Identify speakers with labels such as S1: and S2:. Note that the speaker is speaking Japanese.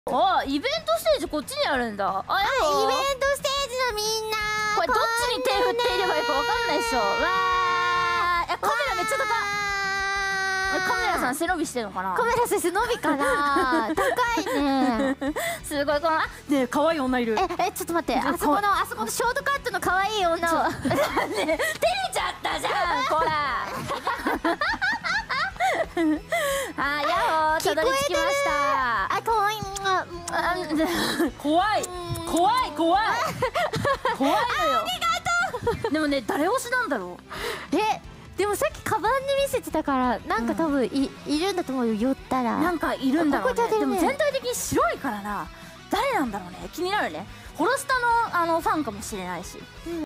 S1: あ、イベントステージこっちにあるんだ。あ、
S2: イベントステージのみんな、
S1: これどっちに手振っていればいいかわかんないっしょ。わー、カメラめっちゃ高い。カメラさん背伸びしてるのかな。
S2: カメラ先生伸びかな。高いね。
S1: すごい、この、あ、ねえ、可愛い女いる。
S2: ちょっと待って、あそこのショートカットの可愛い女を。
S1: ねえ、照れちゃったじゃん、こら。あ、ヤッホー、たどり着きました。
S2: あ、可愛い。
S1: 怖い、怖い、怖い。怖いのよ。ありがとう。でもね、誰推しなんだろう。
S2: でもさっきカバンに見せてたから、なんか多分いるんだと思うよ、寄ったら。
S1: なんかいるんだろうね。でも
S2: ね、
S1: 全体的に白いからな。誰なんだろうね。気になるね。ホロスタのファンかもしれないし。